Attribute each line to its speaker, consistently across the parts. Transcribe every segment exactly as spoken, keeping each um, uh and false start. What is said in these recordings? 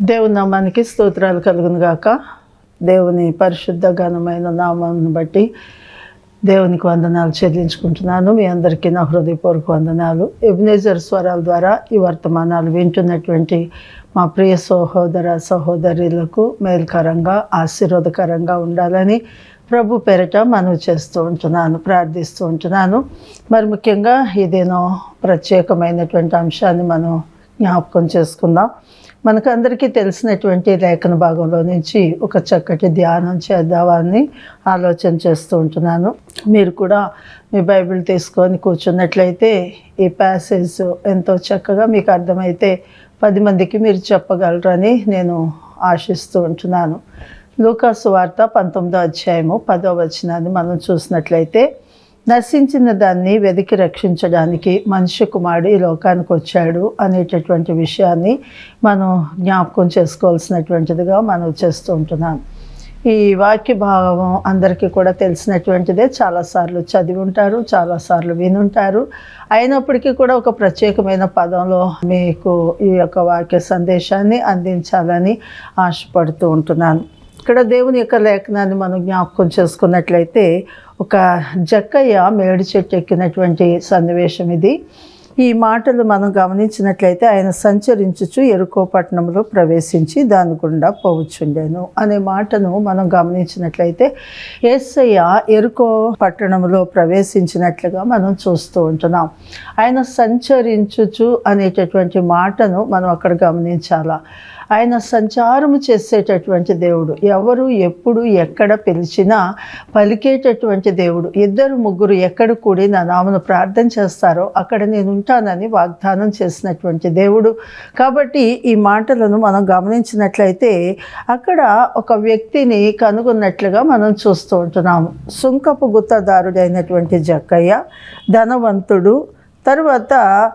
Speaker 1: దేవుని నామానికి స్తోత్రాలు కలుగును గాక. దేవుని పరిశుద్ధ ఘనమైన నామాన్ని బట్టి దేవునికి వందనాలు చెల్లించుకుంటున్నాను. మీ అందరికీ నా హృదయపూర్వక వందనాలు. ఎబినేజర్ స్వరాల ద్వారా ఈ వర్తమానాలు వింటున్నటువంటి మా ప్రియ సహోదర సహోదరులకు మేలుకరంగా ఆశీర్వాదకరంగా ఉండాలని ప్రభు పేరిట మనవి చేస్తూ ఉంటున్నాను, ప్రార్థిస్తూ ఉంటున్నాను. మరి ముఖ్యంగా ఇదేనో ప్రత్యేకమైనటువంటి అంశాన్ని మనం జ్ఞాపకం చేసుకుందాం. మనకందరికీ తెలిసినటువంటి లేఖన భాగంలో నుంచి ఒక చక్కటి ధ్యానం చేద్దామని ఆలోచన చేస్తూ ఉంటున్నాను. మీరు కూడా మీ బైబిల్ తీసుకొని కూర్చున్నట్లయితే ఈ ప్యాసేజ్ ఎంతో చక్కగా మీకు అర్థమైతే పది మందికి మీరు చెప్పగలరని నేను ఆశిస్తూ ఉంటున్నాను. లూకా సువార్త పంతొమ్మిదో అధ్యాయము పదో వచనాన్ని మనం చూసినట్లయితే, నశించిన దాన్ని వెతికి రక్షించడానికి మనిషి కుమారుడు ఈ లోకానికి వచ్చాడు అనేటటువంటి విషయాన్ని మనం జ్ఞాపకం చేసుకోవాల్సినటువంటిదిగా మనం చేస్తూ ఉంటున్నాం. ఈ వాక్య భాగం అందరికీ కూడా తెలిసినటువంటిదే, చాలాసార్లు చదివి ఉంటారు, చాలాసార్లు వినుంటారు. అయినప్పటికీ కూడా ఒక ప్రత్యేకమైన పదంలో మీకు ఈ యొక్క వాక్య సందేశాన్ని అందించాలని ఆశపడుతూ ఉంటున్నాను. ఇక్కడ దేవుని యొక్క లేఖనాన్ని మనం జ్ఞాపకం చేసుకున్నట్లయితే, ఒక జక్కయ్య మేడి చెట్టు ఎక్కినటువంటి సన్నివేశం ఇది. ఈ మాటలు మనం గమనించినట్లయితే, ఆయన సంచరించుచు ఎరుకో పట్టణంలో ప్రవేశించి దాని గుండా పోవచ్చుండెను అనే మాటను మనం గమనించినట్లయితే, యేసయ్య ఎరుకో పట్టణంలో ప్రవేశించినట్లుగా మనం చూస్తూ ఉంటున్నాం. ఆయన సంచరించుచు అనేటటువంటి మాటను మనం అక్కడ గమనించాలా. ఆయన సంచారము చేసేటటువంటి దేవుడు, ఎవరు ఎప్పుడు ఎక్కడ పిలిచినా పలికేటటువంటి దేవుడు. ఇద్దరు ముగ్గురు ఎక్కడ కూడి నా నామను ప్రార్థన చేస్తారో అక్కడ నేను ఉంటానని వాగ్దానం చేసినటువంటి దేవుడు. కాబట్టి ఈ మాటలను మనం గమనించినట్లయితే అక్కడ ఒక వ్యక్తిని కనుగొన్నట్లుగా మనం చూస్తూ ఉంటున్నాము. సుంకపు గుత్తదారుడైనటువంటి జక్కయ్య, ధనవంతుడు. తరువాత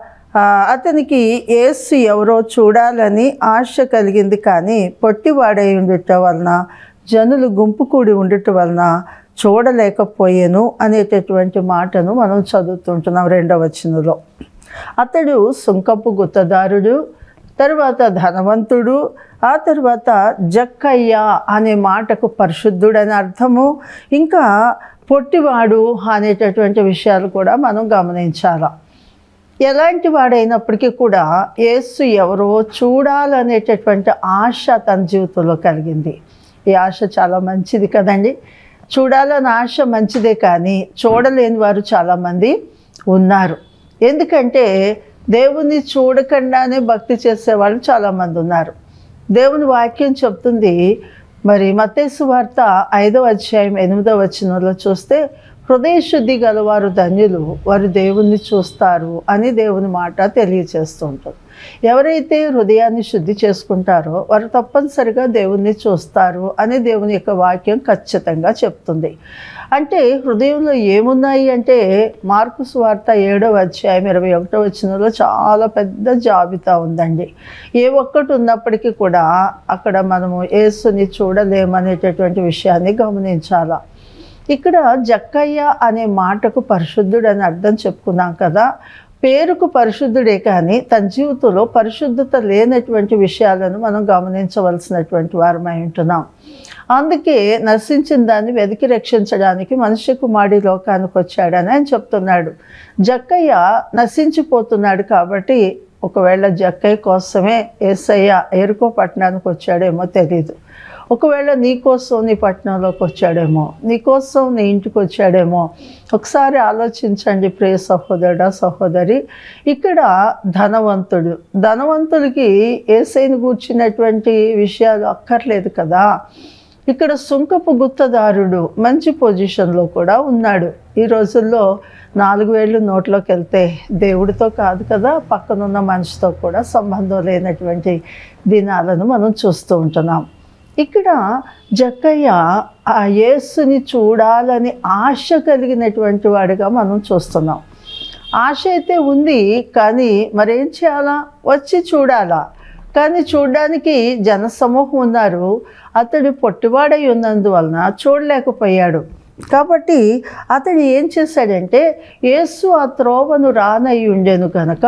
Speaker 1: అతనికి యేసు ఎవరో చూడాలని ఆశ కలిగింది, కానీ పొట్టివాడై ఉండటం వలన, జనులు గుంపు కూడి ఉండటం వలన చూడలేకపోయాను అనేటటువంటి మాటను మనం చదువుతుంటున్నాం రెండవ వచనంలో. అతడు సుంకపు గుత్తదారుడు, తర్వాత ధనవంతుడు, ఆ తర్వాత జక్కయ్య అనే మాటకు పరిశుద్ధుడని అర్థము, ఇంకా పొట్టివాడు అనేటటువంటి విషయాలు కూడా మనం గమనించాలి. ఎలాంటి వాడైనప్పటికీ కూడా యేసు ఎవరో చూడాలనేటటువంటి ఆశ తన జీవితంలో కలిగింది. ఈ ఆశ చాలా మంచిది కదండి. చూడాలని ఆశ మంచిదే, కానీ చూడలేని వారు చాలామంది ఉన్నారు. ఎందుకంటే దేవుని చూడకుండానే భక్తి చేసేవాళ్ళు చాలామంది ఉన్నారు. దేవుని వాక్యం చెప్తుంది, మరి మత్తయి సువార్త ఐదవ అధ్యాయం ఎనిమిదవ వచనంలో చూస్తే, హృదయ శుద్ధి గలవారు ధన్యులు, వారు దేవుణ్ణి చూస్తారు అని దేవుని మాట తెలియచేస్తూ ఉంటుంది. ఎవరైతే హృదయాన్ని శుద్ధి చేసుకుంటారో వారు తప్పనిసరిగా దేవుణ్ణి చూస్తారు అని దేవుని యొక్క వాక్యం ఖచ్చితంగా చెప్తుంది. అంటే హృదయంలో ఏమున్నాయి అంటే, మార్కు సువార్త ఏడవ అధ్యాయం ఇరవై ఒకటో వచనంలో చాలా పెద్ద జాబితా ఉందండి. ఏ ఒక్కటి ఉన్నప్పటికీ కూడా అక్కడ మనము యేసుని చూడలేమనేటటువంటి విషయాన్ని గమనించాలా. ఇక్కడ జక్కయ్య అనే మాటకు పరిశుద్ధుడు అని అర్థం చెప్పుకున్నాం కదా. పేరుకు పరిశుద్ధుడే, కానీ తన జీవితంలో పరిశుద్ధత లేనటువంటి విషయాలను మనం గమనించవలసినటువంటి వారమై ఉంటున్నాం. అందుకే నశించిన దాన్ని వెతికి రక్షించడానికి మనిషి కుమారుడు లోకానికి వచ్చాడని ఆయన చెప్తున్నాడు. జక్కయ్య నశించిపోతున్నాడు కాబట్టి ఒకవేళ జక్కయ్య కోసమే యేసయ్య ఎరుకో పట్టణానికి వచ్చాడేమో తెలీదు. ఒకవేళ నీకోసం నీ పట్టణంలోకి వచ్చాడేమో, నీకోసం నీ ఇంటికి వచ్చాడేమో. ఒకసారి ఆలోచించండి ప్రియ సహోదరుడా సహోదరి. ఇక్కడ ధనవంతుడు, ధనవంతుడికి యేసయ్యను గూర్చినటువంటి విషయాలు అక్కర్లేదు కదా. ఇక్కడ సుంకపు గుత్తదారుడు మంచి పొజిషన్లో కూడా ఉన్నాడు. ఈ రోజుల్లో నాలుగు వేళ్ళు నోట్లోకి వెళ్తే దేవుడితో కాదు కదా, పక్కనున్న మనిషితో కూడా సంబంధం లేనటువంటి దినాలను మనం చూస్తూ ఉంటున్నాం. ఇక్కడ జక్కయ్య ఆ యేసుని చూడాలని ఆశ కలిగినటువంటి వాడిగా మనం చూస్తున్నాం. ఆశ అయితే ఉంది, కానీ మరేం చేయాలా? వచ్చి చూడాలా. కానీ చూడడానికి జనసమూహం ఉన్నారు. అతడు పొట్టివాడై ఉన్నందువలన చూడలేకపోయాడు. కాబట్టి అతడు ఏం చేశాడంటే, యేసు ఆ త్రోవను రానై ఉండెను కనుక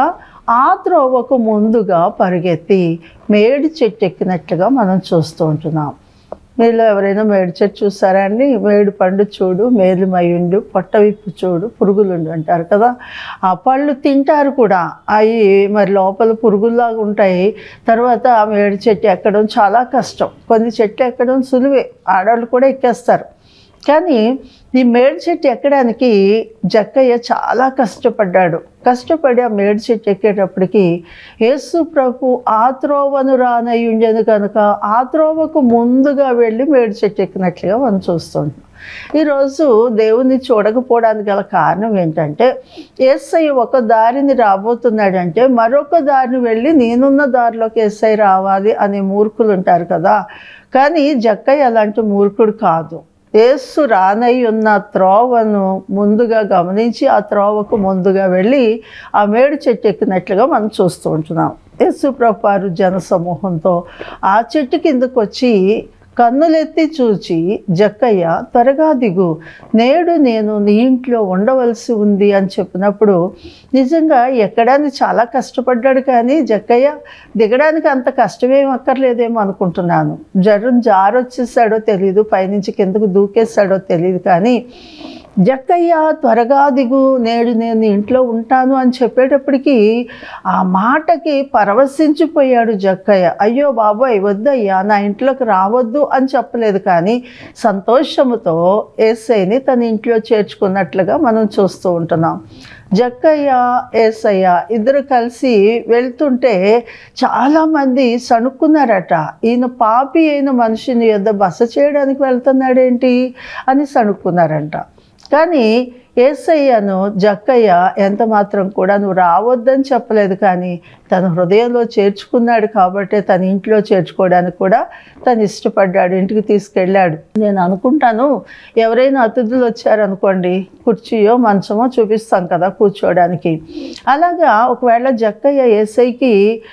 Speaker 1: ఆ త్రోవకు ముందుగా పరిగెత్తి మేడి చెట్టు ఎక్కినట్లుగా మనం చూస్తూ ఉంటున్నాం. మీలో ఎవరైనా మేడి చెట్టు చూసారా అండి? మేడి పండు చూడు, మేలుమయుండు, పొట్ట విప్పు చూడు, పురుగులుండు అంటారు కదా. ఆ పళ్ళు తింటారు కూడా, అవి మరి లోపల పురుగుల్లాగా ఉంటాయి. తర్వాత ఆ మేడి చెట్టు ఎక్కడం చాలా కష్టం. కొన్ని చెట్లు ఎక్కడం సులువే, ఆడవాళ్ళు కూడా ఎక్కేస్తారు. కానీ ఈ మేడి చెట్టు ఎక్కడానికి జక్కయ్య చాలా కష్టపడ్డాడు. కష్టపడి ఆ మేడి చెట్టు ఎక్కేటప్పటికి యేసు ప్రభు ఆ త్రోవను రానయ్యుండెను కనుక ఆ త్రోవకు ముందుగా వెళ్ళి మేడి చెట్టు ఎక్కినట్లుగా మనం చూస్తున్నాం. ఈరోజు దేవుని చూడకపోవడానికి గల కారణం ఏంటంటే, యేసయ్య ఒక దారిని రాబోతున్నాడంటే మరొక దారిని వెళ్ళి నేనున్న దారిలోకి యేసయ్య రావాలి అనే మూర్ఖులు ఉంటారు కదా. కానీ జక్కయ్య అలాంటి మూర్ఖుడు కాదు. యేసు రానై ఉన్న త్రోవను ముందుగా గమనించి ఆ త్రోవకు ముందుగా వెళ్ళి ఆ మేడి చెట్టు ఎక్కినట్లుగా మనం చూస్తూ ఉంటున్నాం. యేసు ప్రభువారు జన సమూహంతో ఆ చెట్టు కిందకు వచ్చి కన్నులెత్తి చూచి, జక్కయ్య త్వరగా దిగు, నేడు నేను నీ ఇంట్లో ఉండవలసి ఉంది అని చెప్పినప్పుడు నిజంగా ఎక్కడానికి చాలా కష్టపడ్డాడు. కానీ జక్కయ్య దిగడానికి అంత కష్టమేం అక్కర్లేదేమో అనుకుంటున్నాను. జరుని జారొచ్చేసాడో తెలియదు, పైనుంచి కిందకు దూకేస్తాడో తెలియదు. కానీ జక్కయ్య త్వరగా దిగు, నేడు నేను ఇంట్లో ఉంటాను అని చెప్పేటప్పటికీ ఆ మాటకి పరవశించిపోయాడు జక్కయ్య. అయ్యో బాబోయ్ వద్దయ్యా, నా ఇంట్లోకి రావద్దు అని చెప్పలేదు. కానీ సంతోషముతో యేసయ్యని తన ఇంట్లో చేర్చుకున్నట్లుగా మనం చూస్తూ ఉంటున్నాం. జక్కయ్య యేసయ్య ఇద్దరు కలిసి వెళ్తుంటే చాలామంది సణుక్కున్నారట. ఈయన పాపి అయిన మనిషిని యొద్ద బస చేయడానికి వెళ్తున్నాడేంటి అని సణుక్కున్నారంట. కానీ యేసయ్యను జక్కయ్య ఎంత మాత్రం కూడా నువ్వు రావద్దని చెప్పలేదు. కానీ తన హృదయంలో చేర్చుకున్నాడు కాబట్టి తన ఇంట్లో చేర్చుకోవడానికి కూడా తను ఇష్టపడ్డాడు, ఇంటికి తీసుకెళ్ళాడు. నేను అనుకుంటాను, ఎవరైనా అతిథులు వచ్చారనుకోండి, కుర్చీయో మంచమో చూపిస్తాం కదా కూర్చోవడానికి. అలాగా ఒకవేళ జక్కయ్య యేసయ్యకి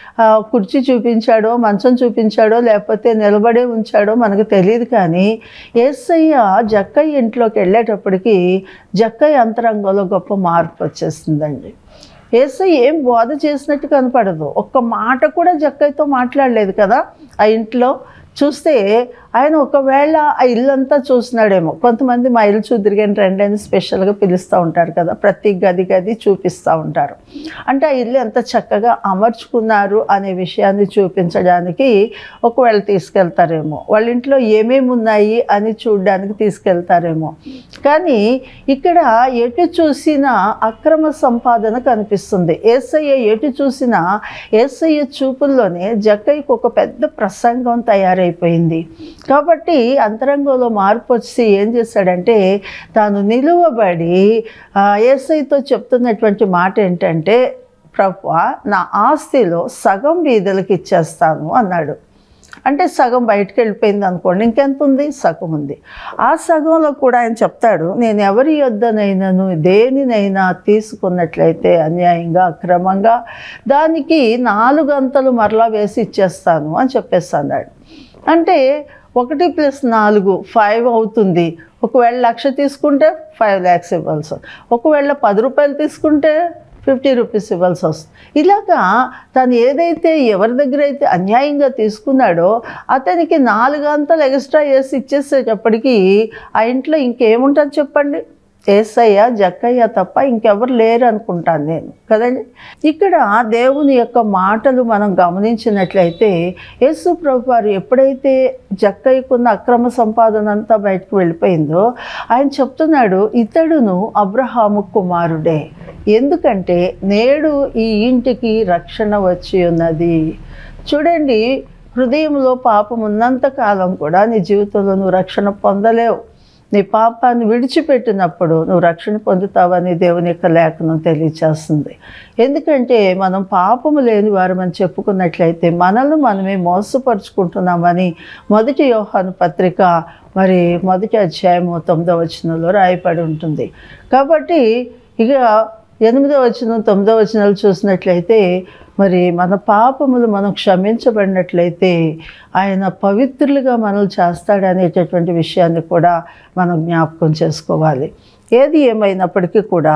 Speaker 1: కుర్చీ చూపించాడో, మంచం చూపించాడో, లేకపోతే నిలబడే ఉంచాడో మనకు తెలియదు. కానీ యేసయ్య జక్కయ్య ఇంట్లోకి వెళ్ళేటప్పటికి జక్కయ్య అంతరంగంలో గొప్ప మార్పు వచ్చేస్తుందండి. యేసయ్య ఏం బోధ చేసినట్టు కనపడదు. ఒక్క మాట కూడా జక్కయ్యతో మాట్లాడలేదు కదా. ఆ ఇంట్లో చూస్తే ఆయన ఒకవేళ ఆ ఇల్లంతా చూసినాడేమో. కొంతమంది మా ఇల్లు చూదిరిగాని రండి అని స్పెషల్గా పిలుస్తూ ఉంటారు కదా, ప్రతి గది గది చూపిస్తూ ఉంటారు. అంటే ఆ ఇల్లు ఎంత చక్కగా అమర్చుకున్నారు అనే విషయాన్ని చూపించడానికి ఒకవేళ తీసుకెళ్తారేమో, వాళ్ళ ఇంట్లో ఏమేమి ఉన్నాయి అని చూడడానికి తీసుకెళ్తారేమో. కానీ ఇక్కడ ఎటు చూసినా అక్రమ సంపాదన కనిపిస్తుంది. యేసయ్య ఎటు చూసినా యేసయ్య చూపుల్లోనే జక్కయ్యకు ఒక పెద్ద ప్రసంగం తయారైపోయింది. కాబట్టి అంతరంగంలో మార్పు వచ్చి ఏం చేశాడంటే, తాను నిలువబడి యేసయ్యతో చెప్తున్నటువంటి మాట ఏంటంటే, ప్రభువా నా ఆస్తిలో సగం బీదలకు ఇచ్చేస్తాను అన్నాడు. అంటే సగం బయటకు వెళ్ళిపోయింది అనుకోండి, ఇంకెంత ఉంది? సగం ఉంది. ఆ సగంలో కూడా ఆయన చెప్తాడు, నేను ఎవరి యొద్దనైనాను దేనినైనా తీసుకున్నట్లయితే అన్యాయంగా అక్రమంగా దానికి నాలుగు అంతలు మరలా వేసి ఇచ్చేస్తాను అని చెప్పేసి అన్నాడు. అంటే ఒకటి ప్లస్ నాలుగు ఫైవ్ అవుతుంది. ఒకవేళ లక్ష తీసుకుంటే ఫైవ్ ల్యాక్స్ ఇవ్వాల్సి, ఒకవేళ పది రూపాయలు తీసుకుంటే ఫిఫ్టీ రూపీస్ ఇవ్వాల్సి వస్తుంది. ఇలాగా తను ఏదైతే ఎవరి దగ్గర అయితే అన్యాయంగా తీసుకున్నాడో అతనికి నాలుగు అంతలు ఎక్స్ట్రా వేసి ఇచ్చేసేటప్పటికీ ఆ ఇంట్లో ఇంకేముంటుంది చెప్పండి? యేసయ్య జక్కయ్య తప్ప ఇంకెవరు లేరు అనుకుంటాను నేను కదండి. ఇక్కడ దేవుని యొక్క మాటలు మనం గమనించినట్లయితే యేసు ప్రభువారు ఎప్పుడైతే జక్కయ్యకున్న అక్రమ సంపాదన అంతా బయటకు వెళ్ళిపోయిందో ఆయన చెప్తున్నాడు, ఇతడును అబ్రహాము కుమారుడే, ఎందుకంటే నేడు ఈ ఇంటికి రక్షణ వచ్చి ఉన్నది. చూడండి, హృదయంలో పాపం ఉన్నంత కాలం కూడా నీ జీవితంలో నువ్వు రక్షణ పొందలేవు. నీ పాపాన్ని విడిచిపెట్టినప్పుడు నువ్వు రక్షణ పొందుతావని దేవుని యొక్క లేఖనం తెలియచేస్తుంది. ఎందుకంటే మనం పాపము లేని వారమని చెప్పుకున్నట్లయితే మనల్ని మనమే మోసపరుచుకుంటున్నామని మొదటి యోహాను పత్రిక మరి మొదటి అధ్యాయము తొమ్మిదవ వచనంలో రాయబడి ఉంటుంది. కాబట్టి ఇక ఎనిమిదవ వచనం తొమ్మిదవ వచనాలు చూసినట్లయితే మరి మన పాపములు మనం క్షమించబడినట్లయితే ఆయన పవిత్రులుగా మనల్ని చేస్తాడనేటటువంటి విషయాన్ని కూడా మనం జ్ఞాపకం చేసుకోవాలి. ఏది ఏమైనప్పటికీ కూడా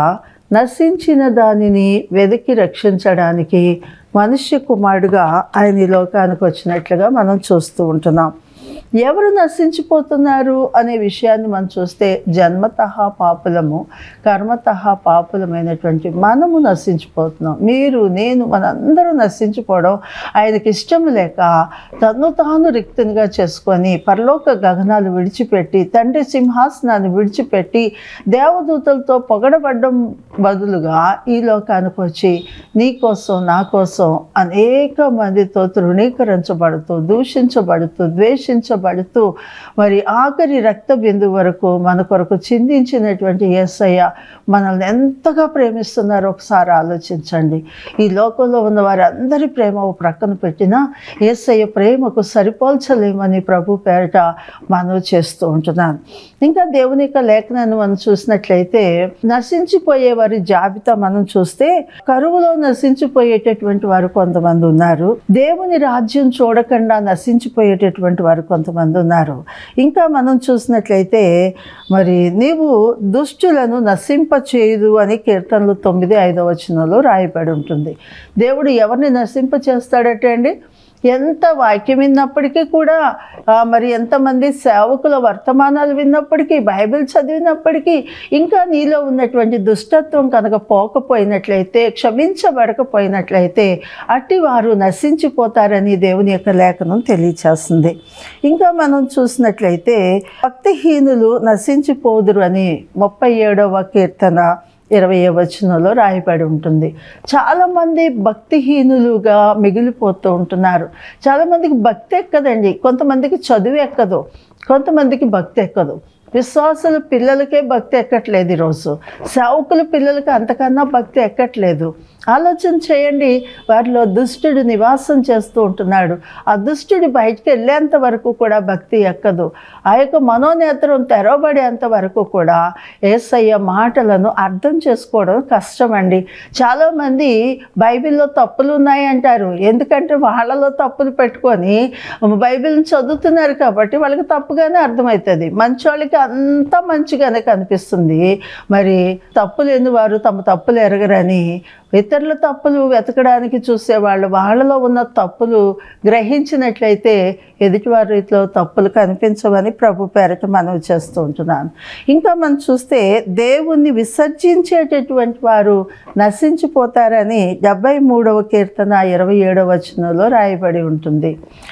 Speaker 1: నశించిన దానిని వెతికి రక్షించడానికి మనుష్య కుమారుడుగా ఆయన ఈ లోకానికి వచ్చినట్లుగా మనం చూస్తూ ఉంటున్నాం. ఎవరు నశించిపోతున్నారు అనే విషయాన్ని మనం చూస్తే జన్మతః పాపులము, కర్మతః పాపులమైనటువంటి మనము నశించిపోతున్నాం. మీరు, నేను, మనందరూ నశించిపోవడం ఆయనకి ఇష్టం లేక తను తాను రిక్తునిగా చేసుకొని పరలోక గగనాలు విడిచిపెట్టి, తండ్రి సింహాసనాన్ని విడిచిపెట్టి, దేవదూతలతో పొగడబడ్డం బదులుగా ఈ లోకానికి వచ్చి నీ కోసం, నా కోసం అనేక మందితో తృణీకరించబడుతూ, దూషించబడుతూ, ద్వేషించబడుతూ, మరి ఆఖరి రక్త బిందు వరకు మన కొరకు చిందించినటువంటి యేసయ్య మనల్ని ఎంతగా ప్రేమిస్తున్నారో ఒకసారి ఆలోచించండి. ఈ లోకంలో ఉన్న వారందరి ప్రేమ ప్రక్కన పెట్టినా యేసయ్య ప్రేమకు సరిపోల్చలేమని ప్రభు పేరిట మనవి చేస్తూ ఉంటున్నాను. ఇంకా దేవుని యొక్క లేఖనాన్ని మనం చూసినట్లయితే నశించిపోయే వారి జాబితా మనం చూస్తే కరువులో నశించిపోయేటటువంటి వారు కొంతమంది ఉన్నారు. దేవుని రాజ్యం చూడకుండా నశించిపోయేటటువంటి వారు కొంతమంది ఉన్నారు. ఇంకా మనం చూసినట్లయితే మరి నీవు దుష్టులను నశింప చేయదు అని కీర్తనలు తొమ్మిది ఐదవ వచనంలో రాయబడి ఉంటుంది. దేవుడు ఎవరిని నశింప చేస్తాడట అండి? ఎంత వాక్యం విన్నప్పటికీ కూడా, మరి ఎంతమంది సేవకుల వర్తమానాలు విన్నప్పటికీ, బైబిల్ చదివినప్పటికీ ఇంకా నీలో ఉన్నటువంటి దుష్టత్వం కనుక పోకపోయినట్లయితే, క్షమించబడకపోయినట్లయితే అట్టి వారు నశించిపోతారని దేవుని యొక్క లేఖనం తెలియచేస్తుంది. ఇంకా మనం చూసినట్లయితే భక్తిహీనులు నశించిపోదురు అని ముప్పై ఏడవ కీర్తన ఇరవై వచనంలో రాయబడి ఉంటుంది. చాలామంది భక్తిహీనులుగా మిగిలిపోతూ ఉంటున్నారు. చాలామందికి భక్తి ఎక్కదండి. కొంతమందికి చదువు ఎక్కదు, కొంతమందికి భక్తి ఎక్కదు. విశ్వాసుల పిల్లలకే భక్తి ఎక్కట్లేదు. ఈరోజు సేవకుల పిల్లలకి అంతకన్నా భక్తి ఎక్కట్లేదు. ఆలోచన చేయండి. వారిలో దుష్టుడు నివాసం చేస్తూ ఉంటున్నాడు. ఆ దుష్టుడు బయటికి వెళ్ళేంత వరకు కూడా భక్తి ఎక్కదు. ఆ యొక్క మనోనేత్రం తెరవబడేంత వరకు కూడా యేసయ్య మాటలను అర్థం చేసుకోవడం కష్టమండి. చాలామంది బైబిల్లో తప్పులు ఉన్నాయి అంటారు. ఎందుకంటే వాళ్ళలో తప్పులు పెట్టుకొని బైబిల్ని చదువుతున్నారు కాబట్టి వాళ్ళకి తప్పుగానే అర్థమవుతుంది. మంచోళ్ళకి అంతా మంచిగానే కనిపిస్తుంది. మరి తప్పులు లేని వారు తమ తప్పులు ఎరగరని ఇతరుల తప్పులు వెతకడానికి చూసేవాళ్ళు వాళ్ళలో ఉన్న తప్పులు గ్రహించినట్లయితే ఎదుటివారి రీతిలో తప్పులు కనిపించవని ప్రభు పేరట మనవి చేస్తూ ఉంటున్నాను. ఇంకా మనం చూస్తే దేవుణ్ణి విసర్జించేటటువంటి వారు నశించిపోతారని డెబ్బై మూడవ కీర్తన ఇరవై ఏడవ వచనంలో రాయబడి ఉంటుంది.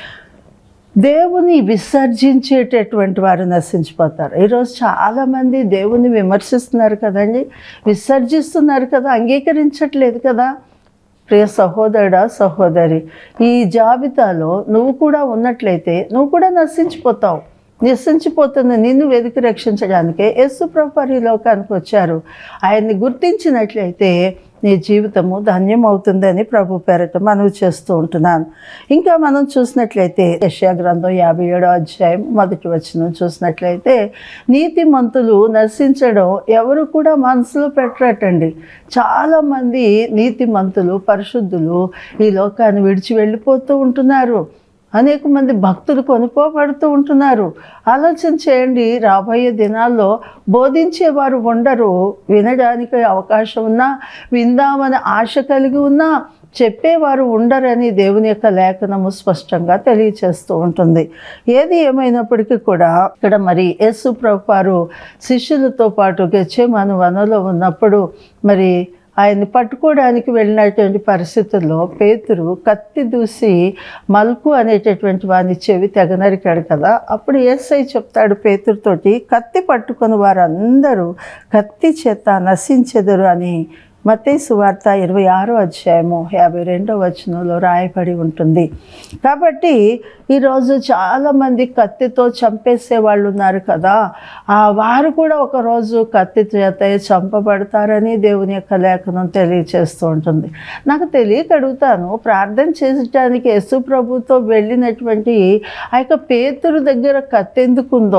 Speaker 1: దేవుని విసర్జించేటటువంటి వారు నశించిపోతారు. ఈరోజు చాలామంది దేవుని విమర్శిస్తున్నారు కదండి, విసర్జిస్తున్నారు కదా, అంగీకరించట్లేదు కదా. ప్రియ సహోదరుడా, సహోదరి, ఈ జాబితాలో నువ్వు కూడా ఉన్నట్లయితే నువ్వు కూడా నశించిపోతావు. నశించిపోతున్న నిన్ను వెతికి రక్షించడానికే యేసు ప్రభువు ఈ లోకానికి వచ్చారు. ఆయన్ని గుర్తించినట్లయితే నీ జీవితము ధన్యమవుతుందని ప్రభు పేరట మనవి చేస్తూ ఉంటున్నాను. ఇంకా మనం చూసినట్లయితే యెషయా గ్రంథం యాభై ఏడో అధ్యాయం మొదటి వచనం చూసినట్లయితే నీతిమంతులు నశించడం ఎవరు కూడా మనసులో పెట్టరటండి. చాలామంది నీతిమంతులు, పరిశుద్ధులు ఈ లోకాన్ని విడిచి వెళ్ళిపోతూ ఉంటున్నారు. అనేక మంది భక్తులు కొనుక్కోబడుతూ ఉంటున్నారు. ఆలోచన చేయండి. రాబోయే దినాల్లో బోధించేవారు ఉండరు. వినడానికి అవకాశం ఉన్నా, విందామని ఆశ కలిగి ఉన్నా చెప్పేవారు ఉండరని దేవుని యొక్క లేఖనము స్పష్టంగా తెలియచేస్తూ ఉంటుంది. ఏది ఏమైనప్పటికీ కూడా ఇక్కడ మరి యేసు ప్రభువారు శిష్యులతో పాటు గెత్సేమనే వనంలో ఉన్నప్పుడు మరి ఆయన్ని పట్టుకోవడానికి వెళ్ళినటువంటి పరిస్థితుల్లో పేతురు కత్తి దూసి మల్కు అనేటటువంటి వాని చెవి తెగనరికాడు కదా. అప్పుడు యేసయ్య చెప్తాడు పేతురుతోటి, కత్తి పట్టుకుని వారందరూ కత్తి చేత నశించెదరు అని మత్తయి సువార్త ఇరవై ఆరో అధ్యాయము యాభై రెండో వచనంలో రాయబడి ఉంటుంది. కాబట్టి ఈరోజు చాలామంది కత్తితో చంపేసే వాళ్ళు ఉన్నారు కదా. ఆ వారు కూడా ఒకరోజు కత్తి చేత చంపబడతారని దేవుని యొక్క లేఖనం తెలియచేస్తూ ఉంటుంది. నాకు తెలియక అడుగుతాను, ప్రార్థన చేసడానికి యేసు ప్రభుతో వెళ్ళినటువంటి ఆ యొక్క పేతురు దగ్గర కత్తి ఎందుకుందో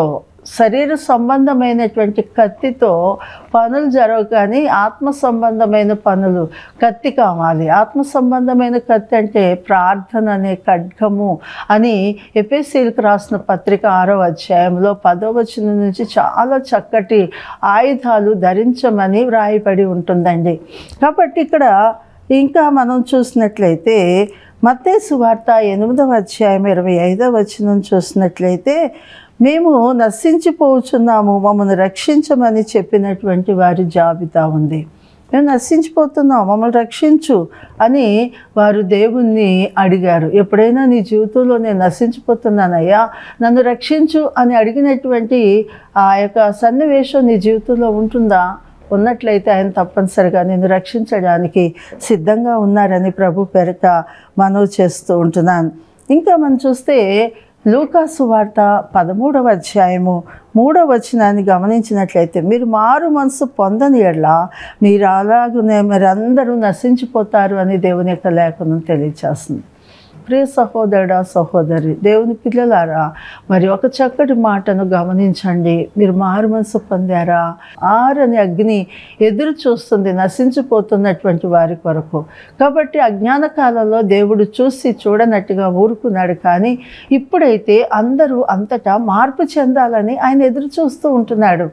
Speaker 1: శరీర సంబంధమైనటువంటి కత్తితో పనులు జరగవు, కానీ ఆత్మ సంబంధమైన పనులు కత్తి కావాలి. ఆత్మ సంబంధమైన కత్తి అంటే ప్రార్థన అనే ఖడ్గము అని ఎఫెసీయులకు రాసిన పత్రిక ఆరో అధ్యాయంలో పదో వచనం నుంచి చాలా చక్కటి ఆయుధాలు ధరించమని వ్రాయబడి ఉంటుందండి. కాబట్టి ఇక్కడ ఇంకా మనం చూసినట్లయితే మత్తయి సువార్త ఎనిమిదవ అధ్యాయం ఇరవై ఐదవ వచనం చూసినట్లయితే, మేము నశించిపోతున్నాము, మమ్మల్ని రక్షించమని చెప్పినటువంటి వారి జాబితా ఉంది. మేము నశించిపోతున్నాం, మమ్మల్ని రక్షించు అని వారు దేవుణ్ణి అడిగారు. ఎప్పుడైనా నీ జీవితంలో నేను నశించిపోతున్నానయ్యా, నన్ను రక్షించు అని అడిగినటువంటి ఆ యొక్క సన్నివేశం నీ జీవితంలో ఉంటుందా? ఉన్నట్లయితే ఆయన తప్పనిసరిగా నేను రక్షించడానికి సిద్ధంగా ఉన్నారని ప్రభు పేరిట మనవి చేస్తూ ఉంటున్నాను. ఇంకా మనం చూస్తే లూకాసు వార్త పదమూడవ అధ్యాయము మూడవ వచనాన్ని గమనించినట్లయితే, మీరు మారు మనసు పొందని ఎడల మీరు అలాగునే మరి అందరూ నశించిపోతారు అని దేవుని యొక్క లేఖనం తెలియచేస్తుంది. ప్రియ సహోదరుడా సహోదరి, దేవుని పిల్లలారా, మరి ఒక చక్కటి మాటను గమనించండి. మీరు మారు మనసు పొందారా? ఆరని అగ్ని ఎదురు చూస్తుంది నశించిపోతున్నటువంటి వారి కొరకు. కాబట్టి అజ్ఞాన కాలంలో దేవుడు చూసి చూడనట్టుగా ఊరుకున్నాడు, కానీ ఇప్పుడైతే అందరూ అంతటా మార్పు చెందాలని ఆయన ఎదురు చూస్తూ ఉంటున్నాడు.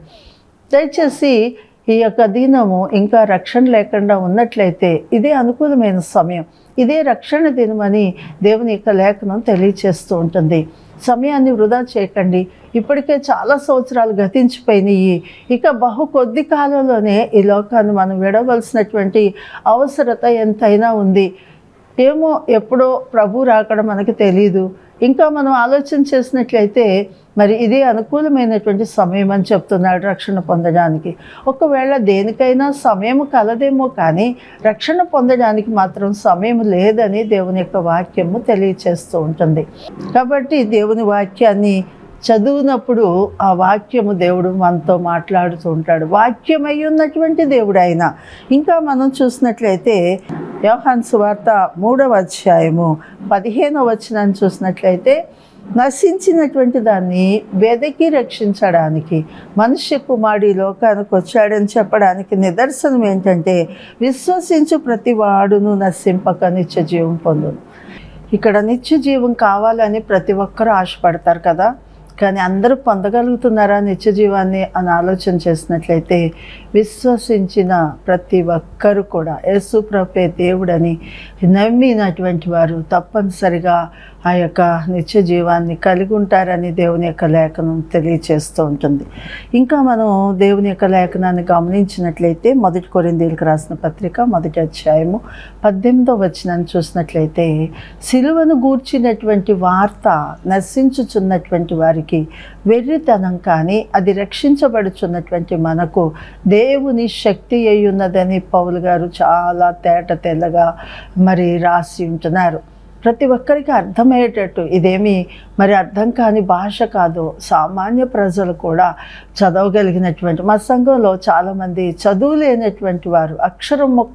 Speaker 1: దయచేసి ఈ యొక్క దినము ఇంకా రక్షణ లేకుండా ఉన్నట్లయితే ఇదే అనుకూలమైన సమయం, ఇదే రక్షణ దినమని దేవుని యొక్క లేఖనం తెలియచేస్తూ ఉంటుంది. సమయాన్ని వృధా చేయకండి. ఇప్పటికే చాలా సంవత్సరాలు గతించిపోయినాయి. ఇక బహు కొద్ది కాలంలోనే ఈ లోకాన్ని మనం విడవలసినటువంటి అవసరత ఎంతైనా ఉంది. ఏమో ఎప్పుడో ప్రభు రాకడం మనకు తెలియదు. ఇంకా మనం ఆలోచన చేసినట్లయితే మరి ఇదే అనుకూలమైనటువంటి సమయం అని చెప్తున్నాడు రక్షణ పొందడానికి. ఒకవేళ దేనికైనా సమయం కలదేమో, కానీ రక్షణ పొందడానికి మాత్రం సమయం లేదని దేవుని యొక్క వాక్యము తెలియచేస్తూ ఉంటుంది. కాబట్టి దేవుని వాక్యాన్ని చదువునప్పుడు ఆ వాక్యము దేవుడు మనతో మాట్లాడుతూ ఉంటాడు. వాక్యమై ఉన్నటువంటి దేవుడు ఆయన. ఇంకా మనం చూసినట్లయితే యోహాను సువార్త మూడవ అధ్యాయము పదిహేనవ వచనాన్ని చూసినట్లయితే, నశించినటువంటి దాన్ని వెదకి రక్షించడానికి మనుష్య కుమారుడు ఈ లోకానికి వచ్చాడని చెప్పడానికి నిదర్శనం ఏంటంటే, విశ్వసించు ప్రతి వాడును నశింపక నిత్య జీవం పొందును. ఇక్కడ నిత్య జీవం కావాలని ప్రతి ఒక్కరూ ఆశపడతారు కదా, కానీ అందరూ పొందగలుగుతున్నారా నిత్య జీవాన్ని అని ఆలోచన చేసినట్లయితే, విశ్వసించిన ప్రతి ఒక్కరు కూడా యేసు ప్రభువే దేవుడని నమ్మినటువంటి వారు తప్పనిసరిగా ఆ యొక్క నిత్య జీవాన్ని కలిగి ఉంటారని దేవుని యొక్క లేఖనం తెలియచేస్తూ ఉంటుంది. ఇంకా మనం దేవుని యొక్క లేఖనాన్ని గమనించినట్లయితే మొదటి కొరింథీయులకు రాసిన పత్రిక మొదటి అధ్యాయము పద్దెనిమిదో వచనాన్ని చూసినట్లయితే, సిలువను గూర్చినటువంటి వార్త నశించుచున్నటువంటి వారికి వెర్రితనం, కానీ అది రక్షించబడుచున్నటువంటి మనకు దేవుని శక్తి అయి ఉన్నదని పౌలు గారు చాలా తేట తెల్లగా మరి రాసి ఉంటున్నారు. ప్రతి ఒక్కరికి అర్థమయ్యేటట్టు, ఇదేమి మరి అర్థం కాని భాష కాదు. సామాన్య ప్రజలు కూడా చదవగలిగినటువంటి, మా సంఘంలో చాలామంది చదువు లేనటువంటి వారు, అక్షరం మొక్క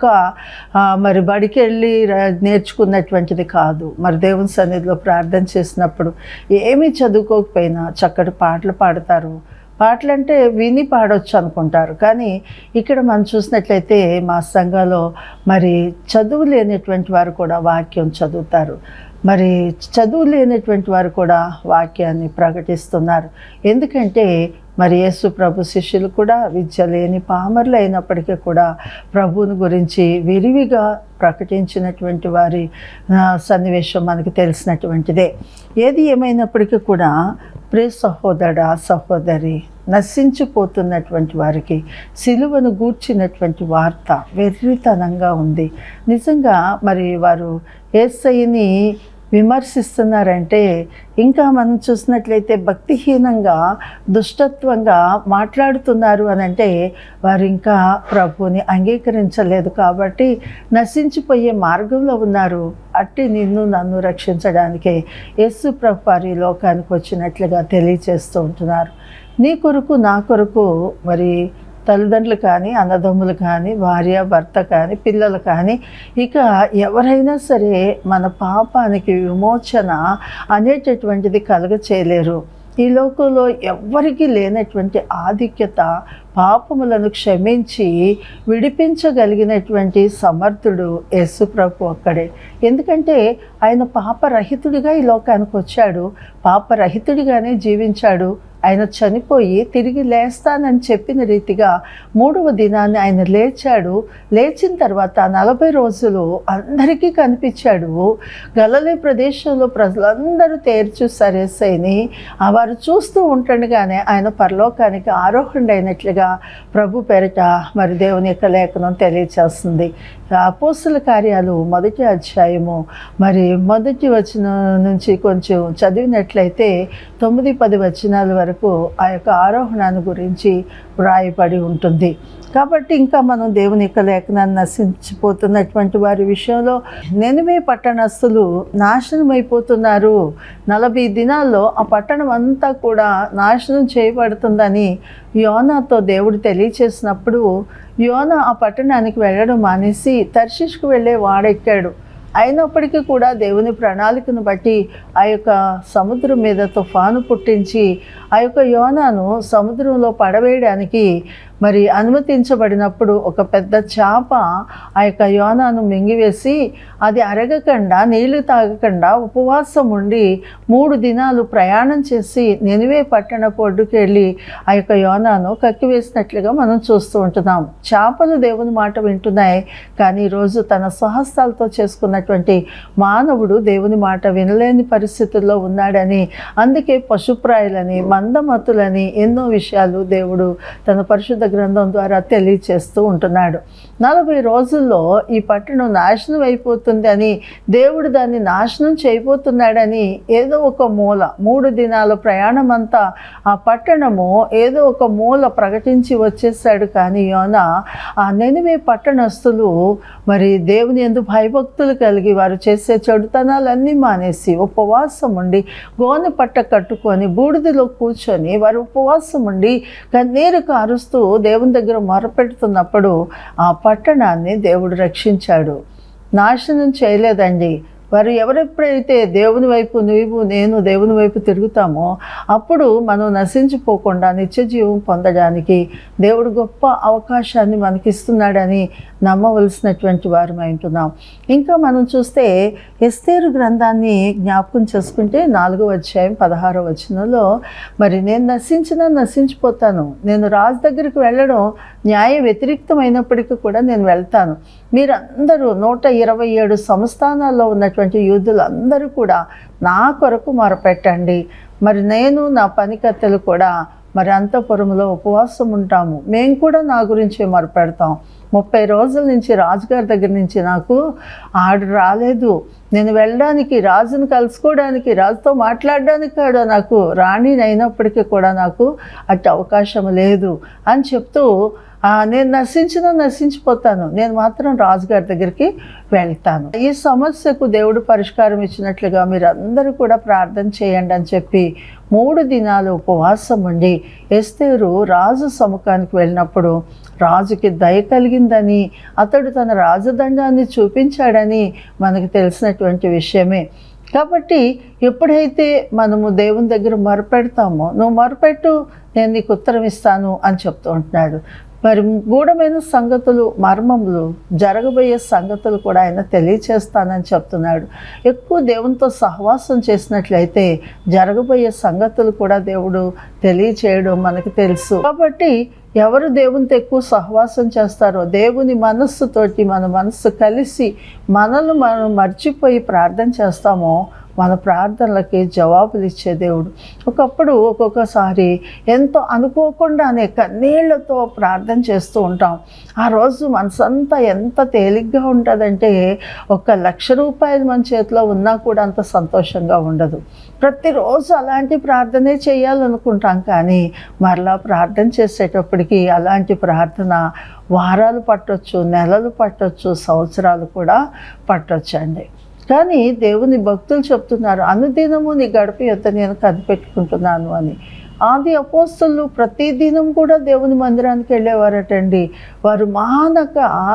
Speaker 1: మరి బడికి వెళ్ళి నేర్చుకున్నటువంటిది కాదు. మరి దేవుని సన్నిధిలో ప్రార్థన చేసినప్పుడు ఏమీ చదువుకోకపోయినా చక్కటి పాటలు పాడతారు. పాటలు అంటే విని పాడవచ్చు అనుకుంటారు, కానీ ఇక్కడ మనం చూసినట్లయితే మా సంఘంలో మరి చదువు లేనటువంటి వారు కూడా వాక్యం చదువుతారు. మరి చదువు లేనటువంటి వారు కూడా వాక్యాన్ని ప్రకటిస్తున్నారు. ఎందుకంటే మరి యేసు ప్రభు శిష్యులు కూడా విద్య లేని పామరులు అయినప్పటికీ కూడా ప్రభువుని గురించి విరివిగా ప్రకటించినటువంటి వారి సన్నివేశం మనకు తెలిసినటువంటిదే. ఏది ఏమైనప్పటికీ కూడా ప్రియ సహోదరుడా సహోదరి, నశించిపోతున్నటువంటి వారికి సిలువను గూర్చినటువంటి వార్త వెర్రితనంగా ఉంది. నిజంగా మరి వారు యేసయ్యని విమర్శిస్తున్నారంటే, ఇంకా మనం చూసినట్లయితే భక్తిహీనంగా దుష్టత్వంగా మాట్లాడుతున్నారు అని అంటే వారు ఇంకా ప్రభువుని అంగీకరించలేదు కాబట్టి నశించిపోయే మార్గంలో ఉన్నారు. అట్టి నిన్ను నన్ను రక్షించడానికే యేసు ప్రభు వారి లోకానికి వచ్చినట్లుగా తెలియచేస్తూ ఉంటున్నారు. నీ కొరకు నా కొరకు మరి తల్లిదండ్రులు కానీ, అన్నదమ్ములు కానీ, భార్య భర్త కానీ, పిల్లలు కానీ, ఇక ఎవరైనా సరే మన పాపానికి విమోచన అనేటటువంటిది కలుగ చేయలేరు. ఈ లోకంలో ఎవ్వరికీ లేనటువంటి ఆధిక్యత, పాపములను క్షమించి విడిపించగలిగినటువంటి సమర్థుడు యేసు ప్రభు ఒక్కడే. ఎందుకంటే ఆయన పాపరహితుడిగా ఈ లోకానికి వచ్చాడు, పాపరహితుడిగానే జీవించాడు. ఆయన చనిపోయి తిరిగి లేస్తానని చెప్పిన రీతిగా మూడవ దినాన్ని ఆయన లేచాడు. లేచిన తర్వాత నలభై రోజులు అందరికీ కనిపించాడు. గలిలయ ప్రదేశంలో ప్రజలందరూ తేర్చు సరేసైని వారు చూస్తూ ఉంటుండగానే ఆయన పరలోకానికి ఆరోహణ అయినట్లుగా ప్రభు పేరిట మరి దేవుని యొక్క లేఖనం తెలియచేస్తుంది. అపోస్తల కార్యాలు మొదటి అధ్యాయము మరి మొదటి వచనం నుంచి కొంచెం చదివినట్లయితే తొమ్మిది పది వచనాల వరకు ఆ యొక్క ఆరోహణాన్ని గురించి వ్రాయబడి ఉంటుంది. కాబట్టి ఇంకా మనం దేవుని యొక్క లేఖనాన్ని నశించిపోతున్నటువంటి వారి విషయంలో నినివే పట్టణస్థులు నాశనం అయిపోతున్నారు. నలభై దినాల్లో ఆ పట్టణం అంతా కూడా నాశనం చేయబడుతుందని యోనాతో దేవుడు తెలియచేసినప్పుడు యోనా ఆ పట్టణానికి వెళ్ళడం మానేసి తర్షీషుకు వెళ్ళే వాడెక్కాడు. అయినప్పటికీ కూడా దేవుని ప్రణాళికను బట్టి ఆ యొక్క సముద్రం మీద తుఫాను పుట్టించి ఆ యొక్క యోనాను సముద్రంలో పడవేయడానికి మరి అనుమతించబడినప్పుడు ఒక పెద్ద చేప ఆ యొక్క యోనాను మింగివేసి అది అరగకుండా నీళ్లు తాగకుండా ఉపవాసం ఉండి మూడు దినాలు ప్రయాణం చేసి నినివే పట్టణపు ఒడ్డుకి వెళ్ళి ఆ యొక్క యోనాను కక్కివేసినట్లుగా మనం చూస్తూ ఉంటున్నాం. చేపలు దేవుని మాట వింటున్నాయి, కానీ ఈరోజు తన స్వహస్తాలతో చేసుకున్నటువంటి మానవుడు దేవుని మాట వినలేని పరిస్థితుల్లో ఉన్నాడని, అందుకే పశుప్రాయులని మందమతులని ఎన్నో విషయాలు దేవుడు తన పరిశుద్ధ గ్రంథం ద్వారా తెలియచేస్తూ ఉంటున్నాడు. నలభై రోజుల్లో ఈ పట్టణం నాశనం అయిపోతుంది అని, దేవుడు దాన్ని నాశనం చేయబోతున్నాడని ఏదో ఒక మూల మూడు దినాల ప్రయాణం అంతా ఆ పట్టణము ఏదో ఒక మూల ప్రకటించి వచ్చేసాడు. కానీ యోనా ఆ నినివే పట్టణస్థులు మరి దేవుని యందు భయభక్తులు కలిగి వారు చేసే చెడుతనాలన్నీ మానేసి ఉపవాసం ఉండి గోనె పట్ట కట్టుకొని బూడిదలో కూర్చొని వారు ఉపవాసం ఉండి కన్నీరు కారుస్తూ దేవుని దగ్గర మొరపెడుతున్నప్పుడు ఆ పట్టణాన్ని దేవుడు రక్షించాడు, నాశనం చేయలేదండి. వారు ఎవరెప్పుడైతే దేవుని వైపు నీవు నేను దేవుని వైపు తిరుగుతామో అప్పుడు మనం నశించిపోకుండా నిత్య జీవం పొందడానికి దేవుడు గొప్ప అవకాశాన్ని మనకిస్తున్నాడని నమ్మవలసినటువంటి వారమై ఉంటున్నాం. ఇంకా మనం చూస్తే ఎస్తేరు గ్రంథాన్ని జ్ఞాపకం చేసుకుంటే నాలుగో అధ్యాయం పదహారో వచనంలో మరి నేను నశించినా నశించిపోతాను, నేను రాజు దగ్గరికి వెళ్ళడం న్యాయ వ్యతిరేక్తమైనప్పటికీ కూడా నేను వెళ్తాను. మీరందరూ నూట ఇరవై ఏడు సంస్థానాల్లో ఉన్నటువంటి యూదులందరూ కూడా నా కొరకు మొరపెట్టండి. మరి నేను నా పనికత్తెలు కూడా మరి అంతఃపురంలో ఉపవాసం ఉంటాము, మేము కూడా నా గురించి మొరపెడతాం. ముప్పై రోజుల నుంచి రాజుగారి దగ్గర నుంచి నాకు ఆర్డర్ రాలేదు, నేను వెళ్ళడానికి రాజును కలుసుకోవడానికి రాజుతో మాట్లాడడానికి కూడా నాకు రాణిని అయినప్పటికీ కూడా నాకు అటు అవకాశం లేదు అని చెప్తూ నేను నశించినా నశించిపోతాను, నేను మాత్రం రాజుగారి దగ్గరికి వెళ్తాను. ఈ సమస్యకు దేవుడు పరిష్కారం ఇచ్చినట్లుగా మీరందరూ కూడా ప్రార్థన చేయండి అని చెప్పి మూడు దినాలు ఉపవాసం ఉండి ఎస్తేరు రాజు సముఖానికి వెళ్ళినప్పుడు రాజుకి దయ కలిగిందని, అతడు తన రాజదండాన్ని చూపించాడని మనకు తెలిసినటువంటి విషయమే. కాబట్టి ఎప్పుడైతే మనము దేవుని దగ్గర మొరపెడతామో, నువ్వు మొరపెట్టు నేను నీకు ఉత్తరం ఇస్తాను అని చెప్తూ ఉంటున్నాడు. మరి గూఢమైన సంగతులు, మర్మములు, జరగబోయే సంగతులు కూడా ఆయన తెలియచేస్తానని చెప్తున్నాడు. ఎక్కువ దేవునితో సహవాసం చేసినట్లయితే జరగబోయే సంగతులు కూడా దేవుడు తెలియచేయడం మనకు తెలుసు. కాబట్టి ఎవరు దేవునితో ఎక్కువ సహవాసం చేస్తారో, దేవుని మనస్సుతోటి మన మనస్సు కలిసి మనల్ని మనం మర్చిపోయి ప్రార్థన చేస్తామో మన ప్రార్థనలకి జవాబులు ఇచ్చే దేవుడు. ఒకప్పుడు ఒక్కొక్కసారి ఎంతో అనుకోకుండానే కన్నీళ్లతో ప్రార్థన చేస్తూ ఉంటాం. ఆ రోజు మనసంతా ఎంత తేలిగ్గా ఉంటుందంటే ఒక లక్ష రూపాయలు మన చేతిలో ఉన్నా కూడా అంత సంతోషంగా ఉండదు. ప్రతిరోజు అలాంటి ప్రార్థనే చేయాలనుకుంటాం, కానీ మరలా ప్రార్థన చేసేటప్పటికి అలాంటి ప్రార్థన వారాలు పట్టొచ్చు, నెలలు పట్టొచ్చు, సంవత్సరాలు కూడా పట్టొచ్చండి. కానీ దేవుని భక్తులు చెప్తున్నారు, అనుదినము నీ గడప యొద్ద నేను కనిపెట్టుకుంటున్నాను అని. ఆది అపోస్తలు ప్రతిదినం కూడా దేవుని మందిరానికి వెళ్ళేవారటండి. వారు మానక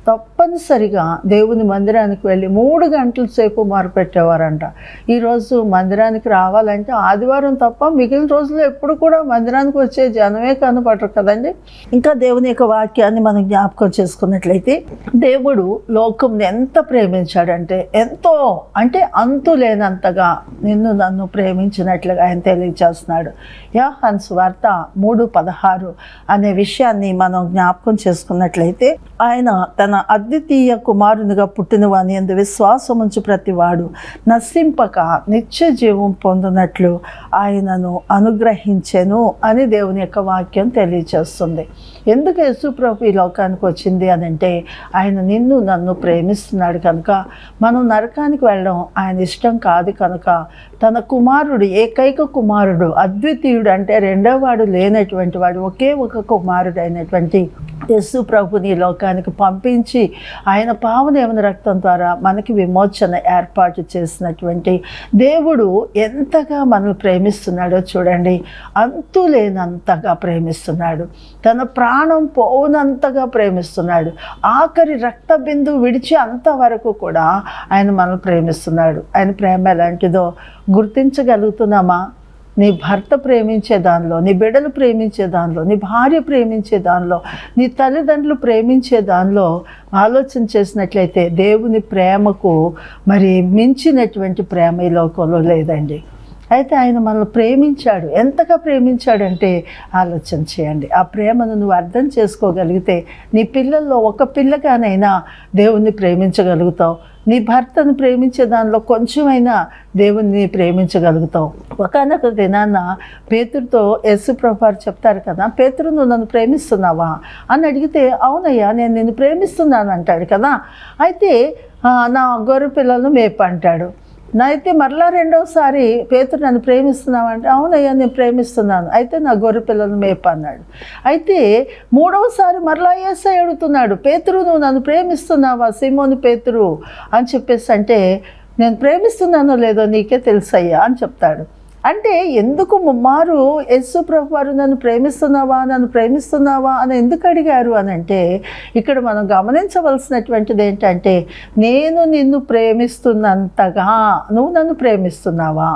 Speaker 1: తప్పనిసరిగా దేవుని మందిరానికి వెళ్ళి మూడు గంటల సేపు మొరపెట్టేవారంట. ఈరోజు మందిరానికి రావాలంటే ఆదివారం తప్ప మిగిలిన రోజుల్లో ఎప్పుడు కూడా మందిరానికి వచ్చే జనమే కనపడరు కదండి. ఇంకా దేవుని యొక్క వాక్యాన్ని మనం జ్ఞాపకం చేసుకున్నట్లయితే, దేవుడు లోకంని ఎంత ప్రేమించాడంటే, ఎంతో అంటే అంతు లేనంతగా నిన్ను నన్ను ప్రేమించినట్లుగా ఆయన తెలియజేస్తున్నాడు. యోహాను సువార్త మూడు పదహారు అనే విషయాన్ని మనం జ్ఞాపకం చేసుకున్నట్లయితే, ఆయన తన అద్వితీయ కుమారునిగా పుట్టిన వాని యందు విశ్వాసముంచు ప్రతివాడు నశింపక నిత్య జీవం పొందినట్లు ఆయనను అనుగ్రహించెను అని దేవుని యొక్క వాక్యం తెలియజేస్తుంది. ఎందుకు యేసు ప్రభు ఈ లోకానికి వచ్చింది అని అంటే, ఆయన నిన్ను నన్ను ప్రేమిస్తున్నాడు కనుక. మనం నరకానికి వెళ్ళడం ఆయన ఇష్టం కాదు కనుక తన కుమారుడు, ఏకైక కుమారుడు, అద్వితీయుడు అంటే రెండో వాడు లేనటువంటి వాడు, ఒకే ఒక కుమారుడు అయినటువంటి యేసు ప్రభుని లోకానికి పంపించి ఆయన పావనమైన రక్తం ద్వారా మనకి విమోచన ఏర్పాటు చేసినటువంటి దేవుడు ఎంతగా మనల్ని ప్రేమిస్తున్నాడో చూడండి. అంతు లేనంతగా ప్రేమిస్తున్నాడు. తన ప్రాణం పోనంతగా ప్రేమిస్తున్నాడు. ఆఖరి రక్త బిందువు విడిచి అంతవరకు కూడా ఆయన మనల్ని ప్రేమిస్తున్నాడు. ఆయన ప్రేమ ఎలాంటిదో గుర్తించగలుగుతున్నామా? నీ భర్త ప్రేమించే దానిలో, నీ బిడ్డలు ప్రేమించే దానిలో, నీ భార్య ప్రేమించే దానిలో, నీ తల్లిదండ్రులు ప్రేమించే దానిలో ఆలోచన చేసినట్లయితే దేవుని ప్రేమకు మరి మించినటువంటి ప్రేమ ఈ లోకంలో లేదండి. అయితే ఆయన మనల్ని ప్రేమించాడు. ఎంతగా ప్రేమించాడంటే ఆలోచన చేయండి. ఆ ప్రేమను నువ్వు అర్థం చేసుకోగలిగితే నీ పిల్లల్లో ఒక పిల్లగానైనా దేవుణ్ణి ప్రేమించగలుగుతావు. నీ భర్తను ప్రేమించే దానిలో కొంచెమైనా దేవుణ్ణి ప్రేమించగలుగుతావు. ఒకనొక దినాన్న పేతురుతో యేసు ప్రభువారు చెప్తారు కదా, పేతురు నువ్వు నన్ను ప్రేమిస్తున్నావా అని అడిగితే, అవునయ్యా నేను నిన్ను ప్రేమిస్తున్నాను అంటాడు కదా. అయితే నా గొర్రె పిల్లలను మేపు అంటాడు. అయితే మరలా రెండోసారి పేతురు నన్ను ప్రేమిస్తున్నావు అంటే, అవునయ్యా నేను ప్రేమిస్తున్నాను, అయితే నా గొర్రె పిల్లలను మేపు అన్నాడు. అయితే మూడవసారి మరలా యేసయ్య అడుగుతున్నాడు, పేతురు నువ్వు నన్ను ప్రేమిస్తున్నావా సీమోను పేతురు అని చెప్పేసి అంటే, నేను ప్రేమిస్తున్నానో లేదో నీకే తెలుసయ్యా అని చెప్తాడు. అంటే ఎందుకు ముమ్మారు యేసు ప్రభువారు నన్ను ప్రేమిస్తున్నావా నన్ను ప్రేమిస్తున్నావా అని ఎందుకు అడిగారు అని అంటే, ఇక్కడ మనం గమనించవలసినటువంటిది ఏంటంటే, నేను నిన్ను ప్రేమిస్తున్నంతగా నువ్వు నన్ను ప్రేమిస్తున్నావా?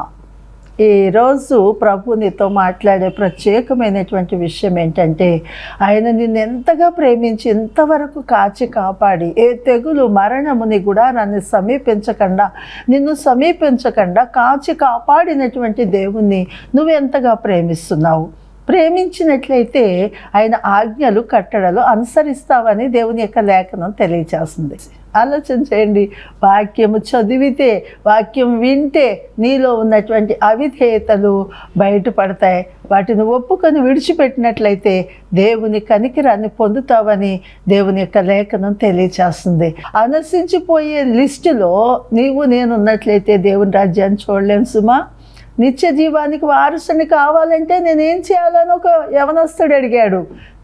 Speaker 1: ఈరోజు ప్రభు నీతో మాట్లాడే ప్రత్యేకమైనటువంటి విషయం ఏంటంటే, ఆయన నిన్ను ఎంతగా ప్రేమించి ఇంతవరకు కాచి కాపాడి ఏ తెగులు మరణము నీ గుడారాన్ని సమీపించకుండా నిన్ను సమీపించకుండా కాచి కాపాడినటువంటి దేవుణ్ణి నువ్వు ఎంతగా ప్రేమిస్తున్నావు? ప్రేమించినట్లయితే ఆయన ఆజ్ఞలు కట్టడలు అనుసరిస్తావని దేవుని యొక్క లేఖనం తెలియజేస్తుంది. ఆలోచన చేయండి. వాక్యము చదివితే, వాక్యం వింటే నీలో ఉన్నటువంటి అవిధేయతలు బయటపడతాయి. వాటిని ఒప్పుకొని విడిచిపెట్టినట్లయితే దేవుని కనికిరాన్ని పొందుతావని దేవుని యొక్క లేఖనం తెలియచేస్తుంది. అనసించిపోయే లిస్టులో నీవు నేను ఉన్నట్లయితే దేవుని రాజ్యాన్ని చూడలేము సుమా. నిత్య జీవానికి వారసుని కావాలంటే నేనేం చేయాలని ఒక యవనస్తుడు అడిగాడు.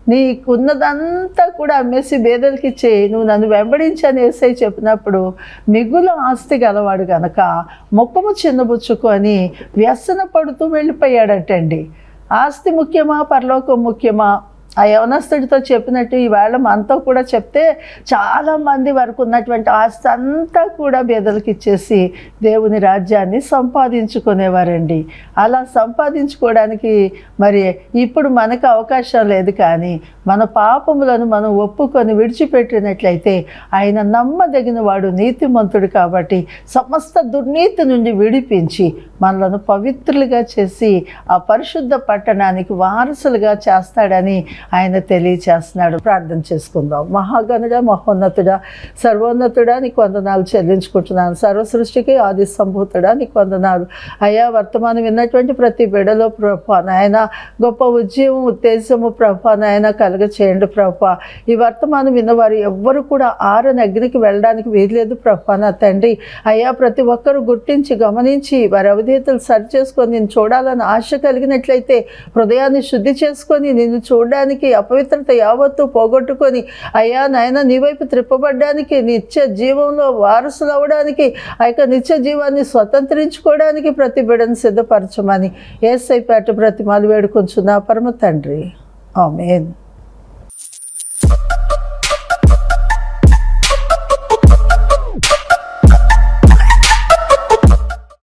Speaker 1: నీకున్నదంతా కూడా అమ్మేసి బేదలకి ఇచ్చే నువ్వు నన్ను వెంబడించని యేసయ్య చెప్పినప్పుడు మిగులు ఆస్తి గలవాడు గనక ముఖము చిన్నబుచ్చుకొని వ్యసన పడుతూ వెళ్ళిపోయాడటండి. ఆస్తి ముఖ్యమా పరలోకం ముఖ్యమా? ఆ యవనస్తుడితో చెప్పినట్టు ఈవేళ మనతో కూడా చెప్తే చాలామంది వరకు ఉన్నటువంటి ఆస్తి అంతా కూడా బేదలకు ఇచ్చేసి దేవుని రాజ్యాన్ని సంపాదించుకునేవారండి. అలా సంపాదించుకోవడానికి మరి ఇప్పుడు మనకు అవకాశం లేదు. కానీ మన పాపములను మనం ఒప్పుకొని విడిచిపెట్టినట్లయితే ఆయన నమ్మదగిన వాడు, నీతిమంతుడు కాబట్టి సమస్త దుర్నీతి నుండి విడిపించి మనలను పవిత్రులుగా చేసి ఆ పరిశుద్ధ పట్టణానికి వారసులుగా చేస్తాడని ఆయన తెలియచేస్తున్నాడు. ప్రార్థన చేసుకుందాం. మహాగణుడ, మహోన్నతుడా, సర్వోన్నతుడా నీకు వందనాలు చెల్లించుకుంటున్నాను. సర్వ సృష్టికి ఆది సంభూతుడా నీకు వందనాలు. అయ్యా, వర్తమానం విన్నటువంటి ప్రతి బిడలో ప్రభా నాయన గొప్ప ఉద్యమం ఉత్తేజము ప్రభా నాయన కలుగ చేయండి ప్రభా. ఈ వర్తమానం విన్నవారు ఎవ్వరు కూడా ఆరని అగ్నికి వెళ్ళడానికి వీల్లేదు ప్రభా నా తండ్రి. అయ్యా, ప్రతి ఒక్కరూ గుర్తించి గమనించి వారి అవిధేయతలు సరి చేసుకొని నేను చూడాలని ఆశ కలిగినట్లయితే హృదయాన్ని శుద్ధి చేసుకొని నిన్ను చూడడానికి, అపవిత్రత యావత్తు పోగొట్టుకొని అయ్యా నాయన నీ వైపు త్రిప్పబడ్డానికి, నిత్య జీవంలో వారసులు అవ్వడానికి, ఆ యొక్క నిత్య జీవాన్ని స్వతంత్రించుకోవడానికి ప్రతి బిడ్డను సిద్ధపరచమని యేసయ్య పేట బ్రతిమాలు వేడుకొంచున్నా పరమ తండ్రి. ఆమేన్.